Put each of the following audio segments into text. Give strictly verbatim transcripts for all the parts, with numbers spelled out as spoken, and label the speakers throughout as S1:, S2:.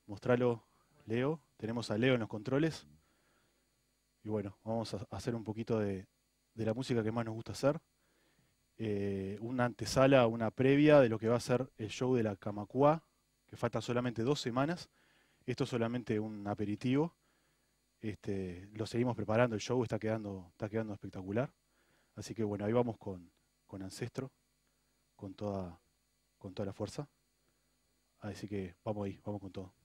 S1: mostralo, Leo. Tenemos a Leo en los controles. Y bueno, vamos a hacer un poquito de, de la música que más nos gusta hacer. Eh, una antesala, una previa de lo que va a ser el show de la Camacuá, que faltan solamente dos semanas. Esto es solamente un aperitivo. Este, lo seguimos preparando, el show está quedando, está quedando espectacular. Así que bueno, ahí vamos con, con Ancestro, con toda, con toda la fuerza. Así que vamos ahí, vamos con todo.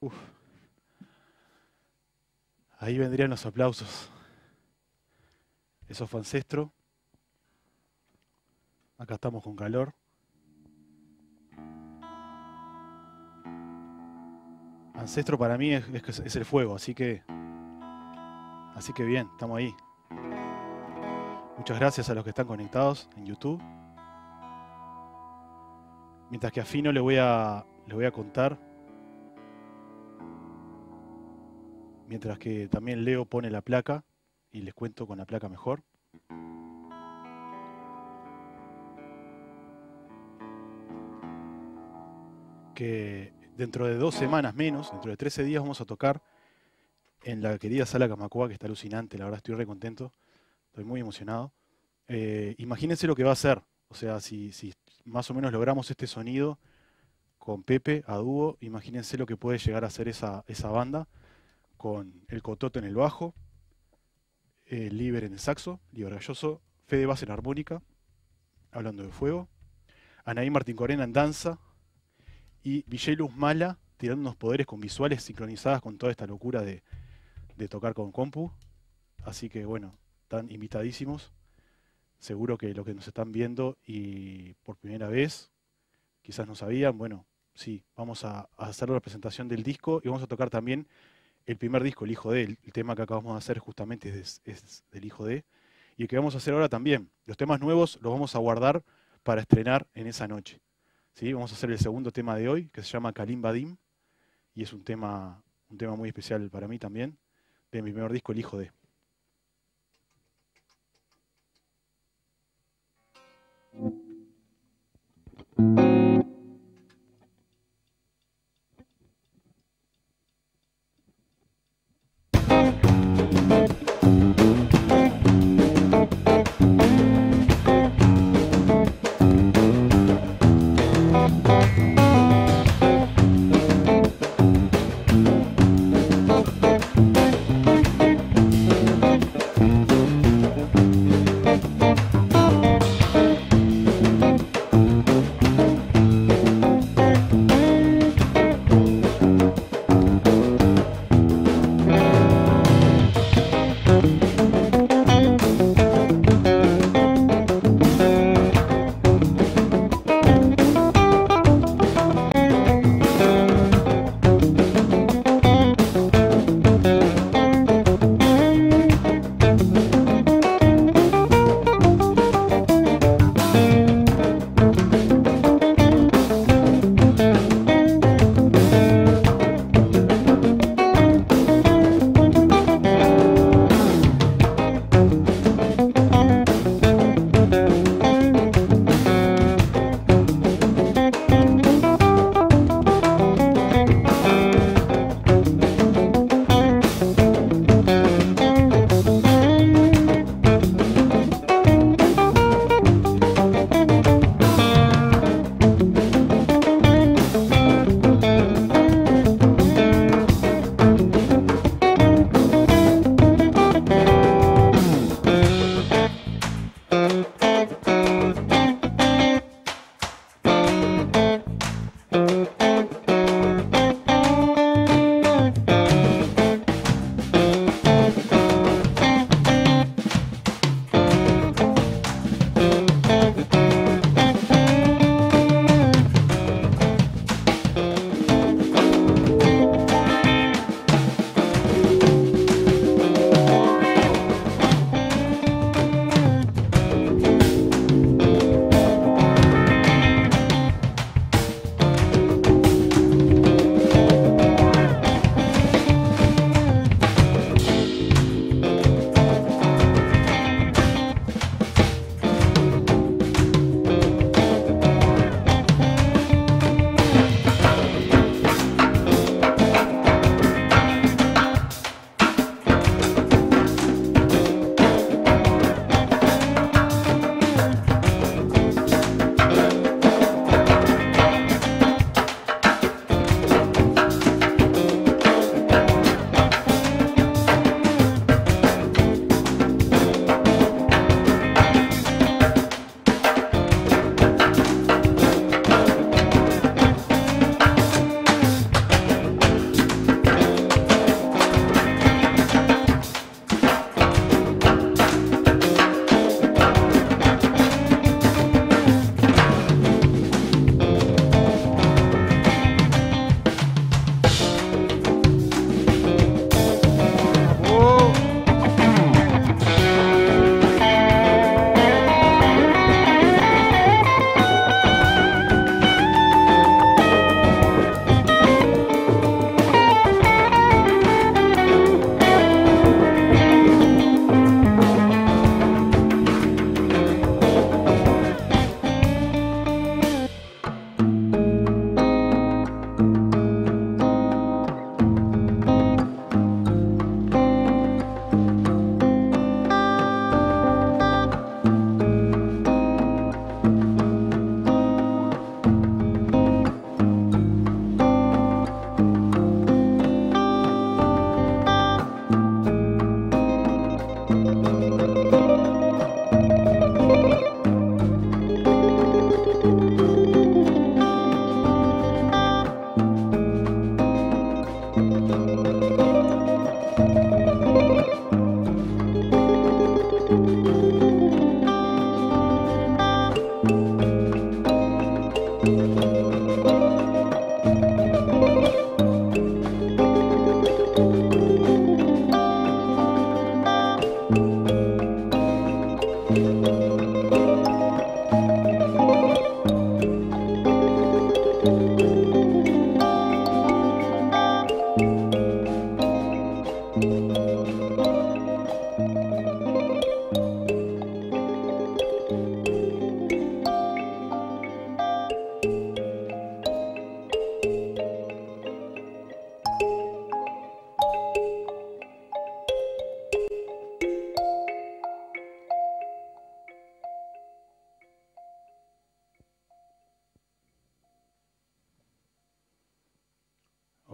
S1: Uf. Ahí vendrían los aplausos. Eso fue Ancestro. Acá estamos con calor. Ancestro para mí es, es, es el fuego, así que, así que bien, estamos ahí. Muchas gracias a los que están conectados en YouTube. Mientras que a Fino le voy a, le voy a contar. Mientras que también Leo pone la placa y les cuento con la placa mejor. Que dentro de dos semanas menos, dentro de trece días vamos a tocar en la querida Sala Camacoa, que está alucinante, la verdad estoy re contento, estoy muy emocionado. Eh, imagínense lo que va a ser, o sea, si, si más o menos logramos este sonido con Pepe a dúo, imagínense lo que puede llegar a ser esa, esa banda, con el Cototo en el bajo, el Liber en el saxo, Liber Galloso, Fede Bass en armónica, hablando de fuego, Anaí Martín Corena en danza, y Villaluz Mala tirando unos poderes con visuales sincronizadas con toda esta locura de, de tocar con compu. Así que bueno, están invitadísimos. Seguro que los que nos están viendo y por primera vez, quizás no sabían, bueno, sí, vamos a, a hacer la presentación del disco y vamos a tocar también el primer disco, El Hijo de. El, el tema que acabamos de hacer justamente es, de, es del Hijo de. Y el que vamos a hacer ahora también. Los temas nuevos los vamos a guardar para estrenar en esa noche. ¿Sí? Vamos a hacer el segundo tema de hoy, que se llama Kalim Badim, y es un tema, un tema muy especial para mí también, de mi primer disco, El Hijo de.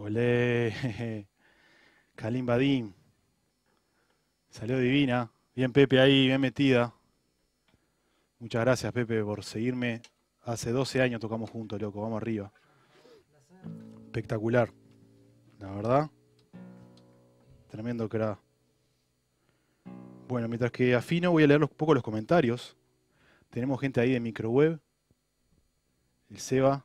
S1: Olé. Kalim Badim. Salió divina. Bien Pepe ahí, bien metida. Muchas gracias Pepe por seguirme. Hace doce años tocamos juntos, loco. Vamos arriba. Espectacular. La verdad. Tremendo crack. Bueno, mientras que afino voy a leer un poco los comentarios. Tenemos gente ahí de Microweb. El Seba.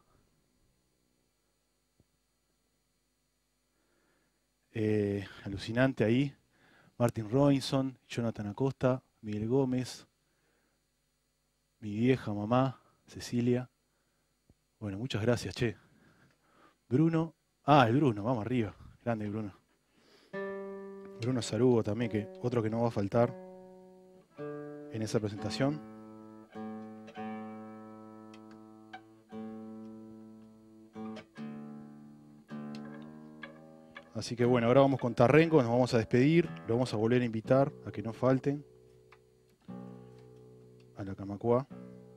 S1: Eh, alucinante ahí. Martin Robinson, Jonathan Acosta, Miguel Gómez, mi vieja mamá, Cecilia. Bueno, muchas gracias, che. Bruno. Ah, el Bruno, vamos arriba. Grande Bruno. Bruno Sarugo también, que otro que no va a faltar en esa presentación. Así que bueno, ahora vamos con Tarrengo, nos vamos a despedir, lo vamos a volver a invitar a que no falten a la Camacuá.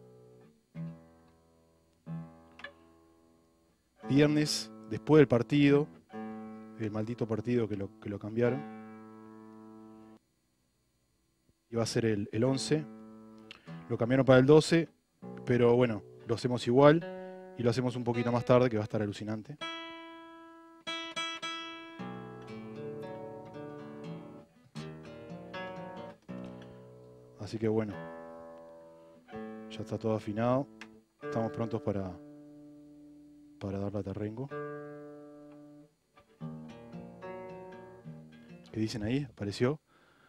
S1: Viernes, después del partido, el maldito partido que lo, que lo cambiaron. Iba a ser el, el once, lo cambiaron para el doce, pero bueno, lo hacemos igual y lo hacemos un poquito más tarde, que va a estar alucinante. Así que bueno, ya está todo afinado. Estamos prontos para, para darle a Tarrengo. ¿Qué dicen ahí? ¿Apareció?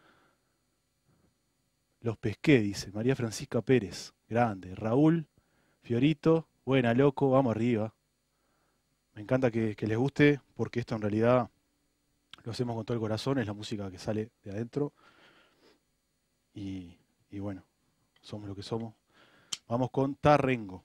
S1: Los pesqué, dice María Francisca Pérez. Grande. Raúl, Fiorito, buena, loco, vamos arriba. Me encanta que, que les guste, porque esto en realidad lo hacemos con todo el corazón, es la música que sale de adentro. Y... Y bueno, somos lo que somos. Vamos con Tarrengo.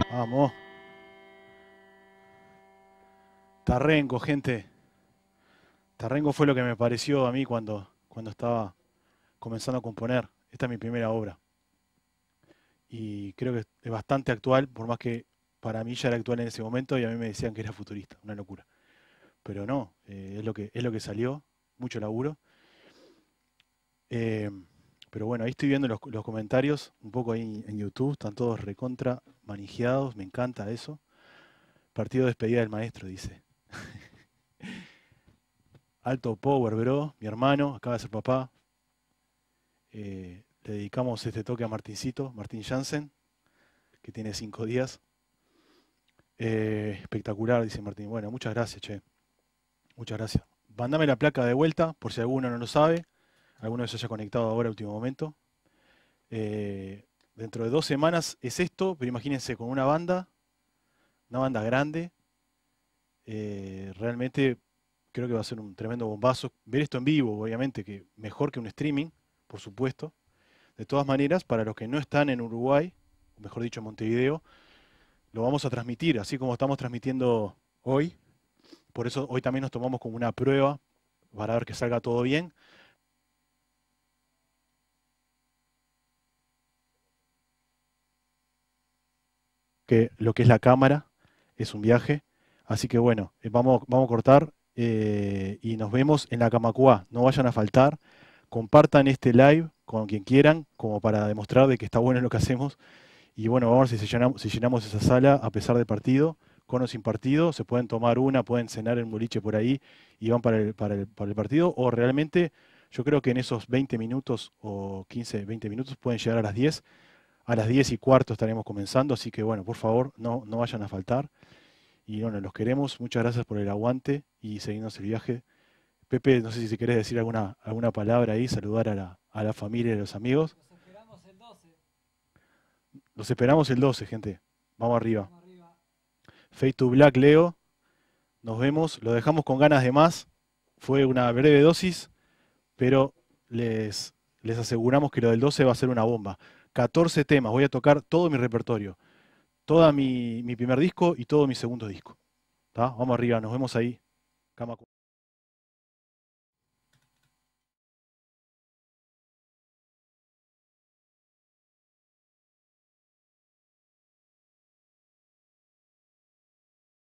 S1: Vamos. Tarrenco, gente. Tarrenco fue lo que me pareció a mí cuando, cuando estaba comenzando a componer. Esta es mi primera obra. Y creo que es bastante actual, por más que para mí ya era actual en ese momento y a mí me decían que era futurista, una locura. Pero no, eh, es, lo que, es lo que salió, mucho laburo. Eh, pero bueno, ahí estoy viendo los, los comentarios, un poco ahí en YouTube, están todos recontra manijeados, me encanta eso. Partido de despedida del maestro, dice. Alto power, bro, mi hermano, acaba de ser papá. Eh, le dedicamos este toque a Martincito, Martín Jansen, que tiene cinco días. Eh, espectacular, dice Martín. Bueno, muchas gracias, che. Muchas gracias. Mándame la placa de vuelta, por si alguno no lo sabe. Alguno se haya conectado ahora, último momento. Eh, dentro de dos semanas es esto, pero imagínense con una banda, una banda grande. Eh, realmente creo que va a ser un tremendo bombazo. Ver esto en vivo, obviamente, que mejor que un streaming, por supuesto. De todas maneras, para los que no están en Uruguay, mejor dicho en Montevideo, lo vamos a transmitir, así como estamos transmitiendo hoy. Por eso hoy también nos tomamos como una prueba para ver que salga todo bien. Que lo que es la cámara es un viaje. Así que bueno, eh, vamos, vamos a cortar eh, y nos vemos en la Camacuá. No vayan a faltar. Compartan este live con quien quieran, como para demostrar de que está bueno lo que hacemos. Y bueno, vamos a ver si llenamos, si llenamos esa sala a pesar de partido, con o sin partido. Se pueden tomar una, pueden cenar en boliche por ahí y van para el, para el, para el partido. O realmente, yo creo que en esos veinte minutos o quince, veinte minutos pueden llegar a las diez. A las diez y cuarto estaremos comenzando, así que bueno, por favor, no, no vayan a faltar. Y bueno, los queremos. Muchas gracias por el aguante y seguirnos el viaje. Pepe, no sé si querés decir alguna, alguna palabra ahí, saludar a la, a la familia y a los amigos.
S2: Los esperamos el doce.
S1: Los esperamos el doce, gente. Vamos arriba.
S2: Vamos arriba.
S1: Fade to Black, Leo. Nos vemos. Lo dejamos con ganas de más. Fue una breve dosis, pero les, les aseguramos que lo del doce va a ser una bomba. catorce temas. Voy a tocar todo mi repertorio. Todo mi, mi primer disco y todo mi segundo disco. ¿Tá? Vamos arriba. Nos vemos ahí. Cama